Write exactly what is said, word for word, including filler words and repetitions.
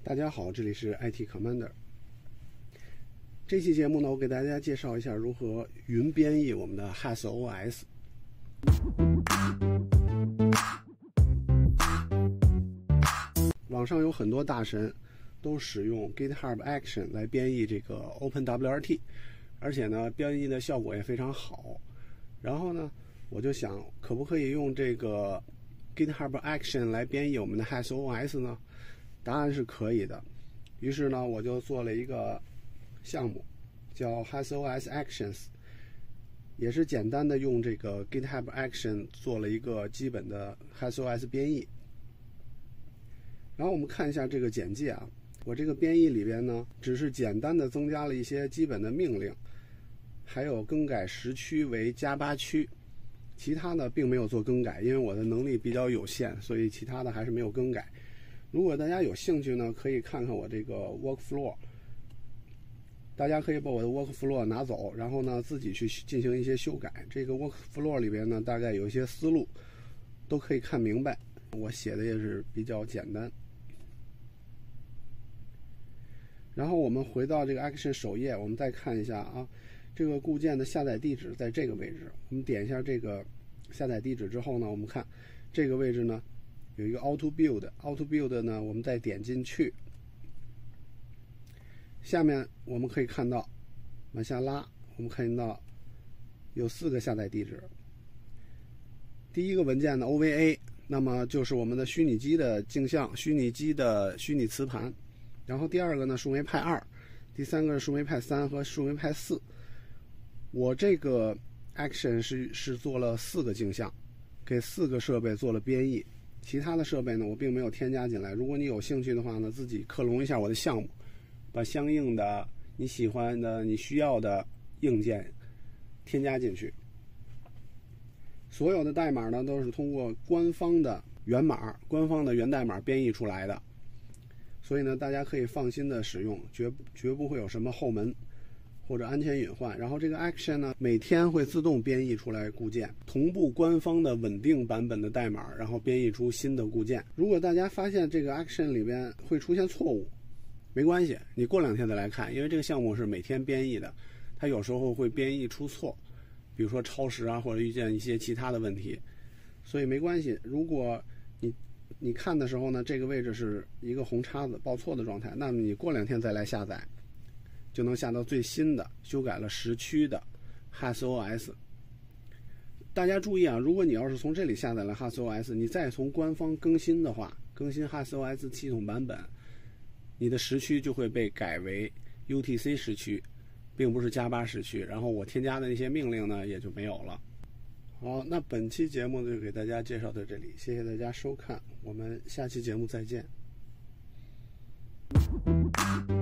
大家好，这里是 I T Commander。这期节目呢，我给大家介绍一下如何云编译我们的 H A S O S。网上有很多大神都使用 GitHub Action 来编译这个 OpenWRT， 而且呢，编译的效果也非常好。然后呢，我就想，可不可以用这个 GitHub Action 来编译我们的 H A S O S 呢？答案是可以的。于是呢，我就做了一个项目，叫 H A S O S Actions， 也是简单的用这个 GitHub Action 做了一个基本的 H A S O S 编译。然后我们看一下这个简介啊，我这个编译里边呢，只是简单的增加了一些基本的命令，还有更改时区为加八区，其他的并没有做更改，因为我的能力比较有限，所以其他的还是没有更改。如果大家有兴趣呢，可以看看我这个 workflow， 大家可以把我的 workflow 拿走，然后呢自己去进行一些修改。这个 workflow 里边呢，大概有一些思路都可以看明白，我写的也是比较简单。然后我们回到这个 Action 首页，我们再看一下啊，这个固件的下载地址在这个位置。我们点一下这个下载地址之后呢，我们看这个位置呢有一个 Auto Build，Auto Build 呢，我们再点进去，下面我们可以看到往下拉，我们看到有四个下载地址。第一个文件的 O V A， 那么就是我们的虚拟机的镜像，虚拟机的虚拟磁盘。然后第二个呢，树莓派二，第三个是树莓派三和树莓派四。我这个 Action 是是做了四个镜像，给四个设备做了编译。其他的设备呢，我并没有添加进来。如果你有兴趣的话呢，自己克隆一下我的项目，把相应的你喜欢的、你需要的硬件添加进去。所有的代码呢，都是通过官方的源码、官方的源代码编译出来的，所以呢，大家可以放心的使用，绝绝不会有什么后门或者安全隐患。然后这个 Action 呢，每天会自动编译出来固件，同步官方的稳定版本的代码，然后编译出新的固件。如果大家发现这个 Action 里边会出现错误，没关系，你过两天再来看，因为这个项目是每天编译的，它有时候会编译出错，比如说超时啊，或者遇见一些其他的问题，所以没关系。如果你你看的时候呢，这个位置是一个红叉子报错的状态，那么你过两天再来下载，就能下到最新的修改了时区的 H A S O S。 大家注意啊，如果你要是从这里下载了 H A S O S， 你再从官方更新的话，更新 H A S O S 系统版本，你的时区就会被改为 U T C 时区，并不是加八时区，然后我添加的那些命令呢也就没有了。好，那本期节目就给大家介绍到这里，谢谢大家收看，我们下期节目再见。